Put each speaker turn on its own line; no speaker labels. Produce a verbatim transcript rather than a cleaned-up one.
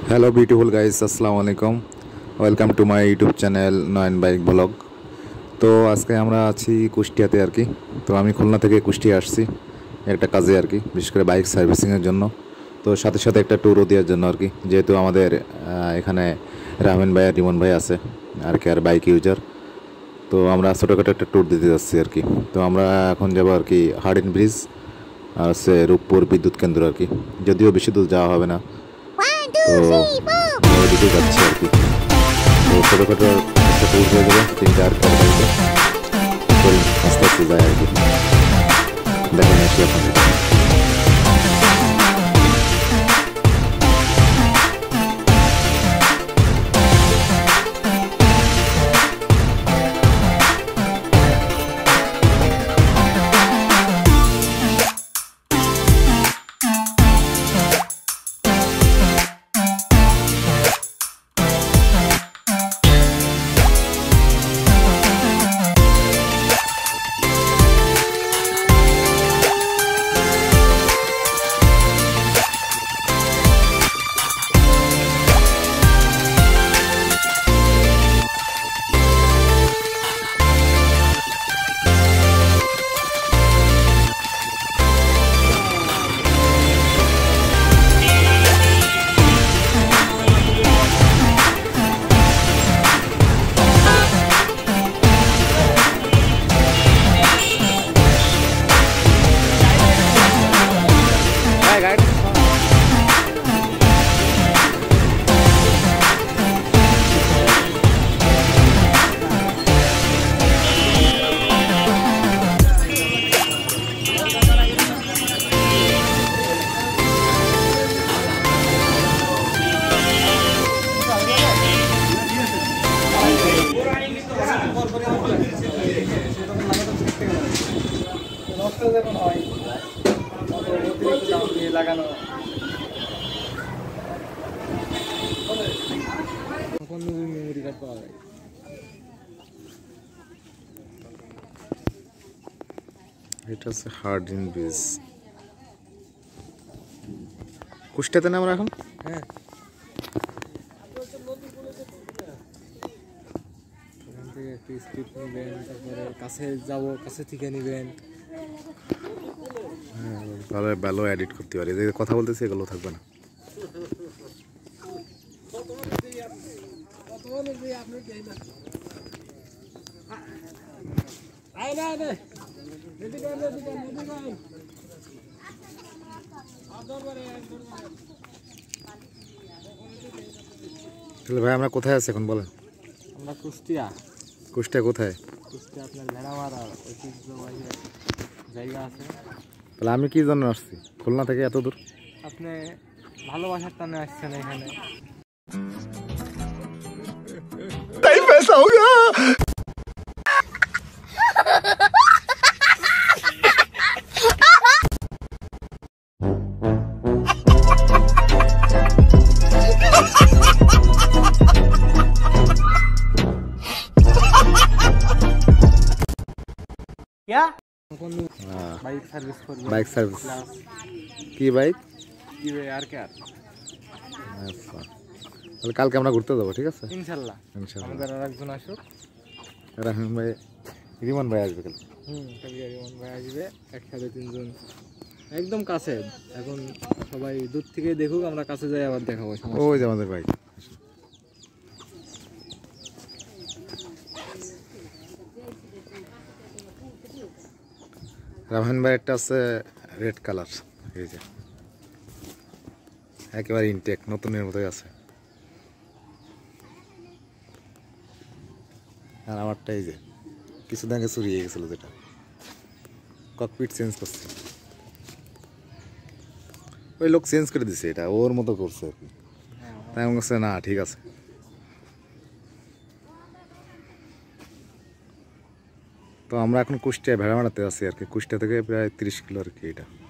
Hello beautiful guys, আসসালামু আলাইকুম। Welcome to my YouTube channel Nayan bike blog. তো আজকে আমরা আছি কুষ্টিয়াতে আর কি। তো আমি খুলনা থেকে কুষ্টিয়া আসছি একটা কাজে আর কি, বিশেষ করে বাইক সার্ভিসিংয়ের জন্য। তো সাথে সাথে একটা ট্যুরও দেওয়ার জন্য আর কি, যেহেতু আমাদের এখানে রাহমান ভাই আর রিমন ভাই আছে আর কি, আর বাইক ইউজার। তো আমরা ছোটোখাটো একটা ট্যুর দিতে যাচ্ছি আর কি। তো আমরা এখন যাবো আর কি হার্ডিন ব্রিজ আর হচ্ছে রূপপুর বিদ্যুৎ কেন্দ্র আর কি। যদিও বেশি দূর যাওয়া হবে না, তো ওদিকে যাচ্ছি আর কি। তো ছোটোখাটো একটা ট্যুর হয়ে যাবে তিনটা আর কি, আস্তে আস্তে যায় আর কি। দেখেন এসে আপনাদের
লাগানো মেমোরি কার্ড পাওয়া যায়।
এটা হচ্ছে হার্ডিন ব্রিজ, কুষ্টিয়াতে না আমরা এখন।
হ্যাঁ, একটু স্ক্রিপ্ট নেবেন, তারপরে কাছে যাব, কাছে থেকে নেবেন।
হ্যাঁ, ভালো ভালো এডিট করতে পারি। যে কথা বলতেছি এগুলো থাকবে না। তাহলে ভাই আমরা কোথায় আছি এখন বলেন?
আমরা কুষ্টিয়া।
কুষ্টিয়া কোথায়?
কুষ্টিয়া আপনার ভেড়ামারা ঐতিহ্যবাহী জায়গা আছে।
তাহলে আমি কি জন্য আসছি খুলনা থেকে এত দূর?
আপনি ভালোবাসার টানে আসছেন এখানে।
তাই পয়সা हो गया।
क्या বাইক সার্ভিস করবে।
বাইক সার্ভিস কি বাইক?
কি ভাই আর কে?
আচ্ছা, তাহলে কালকে আমরা ঘুরতে যাবো, ঠিক আছে?
ইনশাআল্লাহ
ইনশাআল্লাহ।
আমাদের আরেকজন আসুক,
রাহমান ভাই, রিমন ভাই আসবে কাল।
হুম কালকে রিমন ভাই আসবে, একসাথে তিনজন একদম কাছে। এখন সবাই দূর থেকে দেখুক, আমরা কাছে যাই আবার দেখাবো।
ওই যে আমাদের বাইক। রাহমান ভাই একটা আছে রেড কালার, এই যে একেবারে ইনটেক নতুনের মতোই আছে। আর আমারটা এই যে কিছুদিন আগে চুরিয়ে গেছিল, যেটা ককপিট চেঞ্জ করছে, ওই লোক চেঞ্জ করে দিছে, এটা ওর মতো করছে আর কি। তাই আমার কাছে না ঠিক আছে। তো আমরা এখন কুষ্টিয়া ভেড়ামারাতে আছি আর কি, কুষ্টিয়া থেকে প্রায় তিরিশ কিলো আর কি এটা।